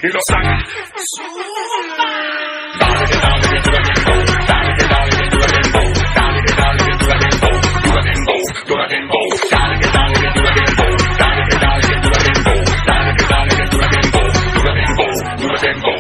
y lo saca. Dale que dale que tú la dembow, dale que dale que tú la dembow, dale que dale que tú la dembow, tú la dembow, tú la dembow, dale que dale que tú la dembow, dale que dale que tú la dembow, dale que dale que tú la dembow, tú la dembow, tú la dembow.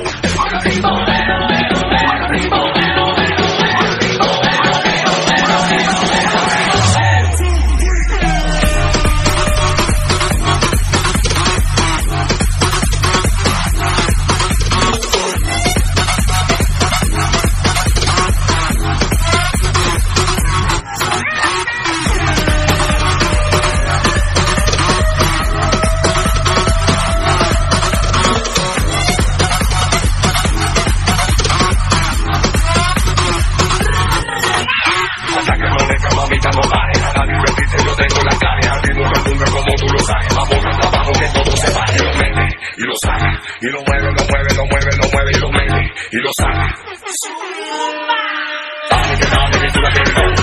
Mamita, no bajes, a la divertirte yo tengo la clave, al ritmo que tumba como tú lo sabes, vamos al trabajo que todo se baje, lo mete y lo saca, y lo mueve, lo mueve, lo mueve, lo mueve y lo mete y lo saca. Dale que tú la dembow.